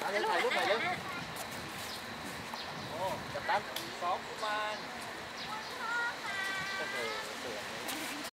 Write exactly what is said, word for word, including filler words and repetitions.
ถ่ายรูปหน่อยเร็ว